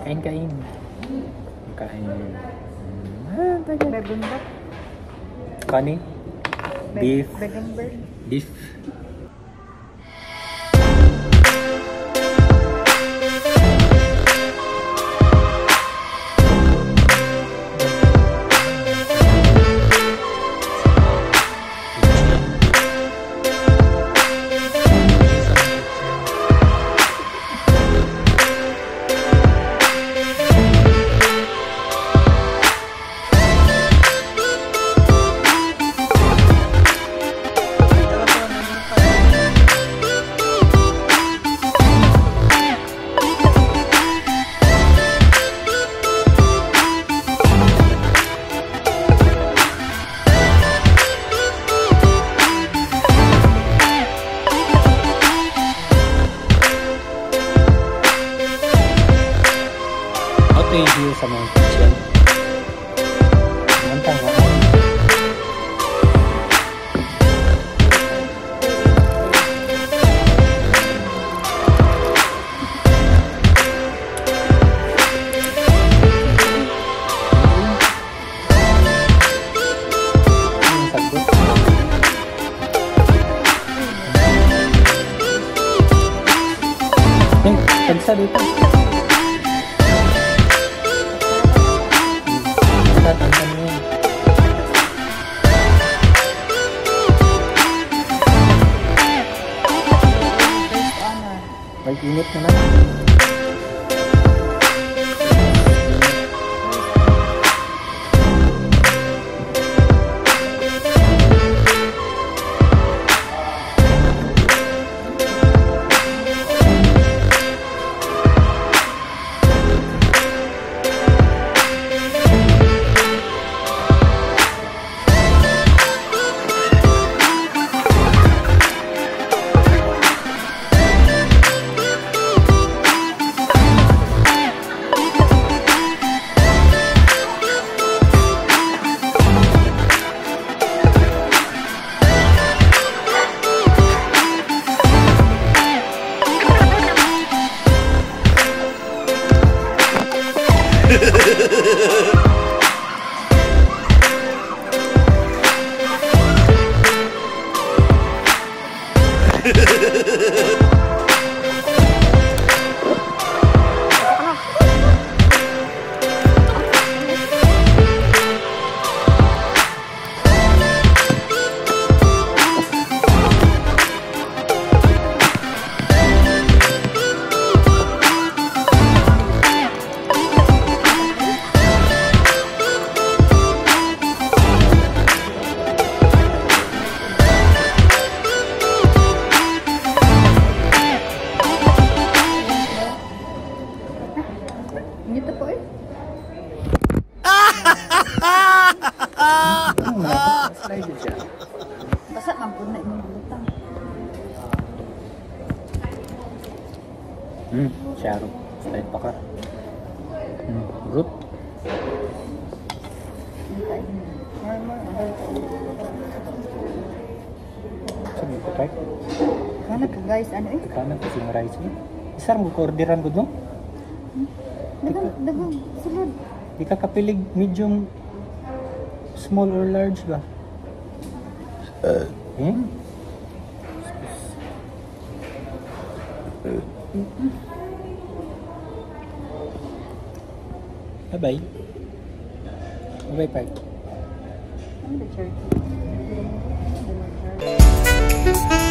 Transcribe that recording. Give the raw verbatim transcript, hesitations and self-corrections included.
Kain-kain. Kain. Ah, tagal. Begumbak. Kani? Beef. Begumber. Beef. View sa mga kitchen. Mantang nga. Eh, pagsa dito. Mag-init naman. Ito po eh. Slide siya. Basta man po na imong bulutang. Hmm, syaro. Slide pa ka. Hmm, root. Sabi ko tayo. Kana ka guys, ano eh? Kanan ko sing rice eh. Isar mo ko orderan ko no? Dagang, dagang, sulod. Di ka kapilig medium, small or large ba? Uh, hmm? Bye-bye. Bye-bye, Pai. Ano the church?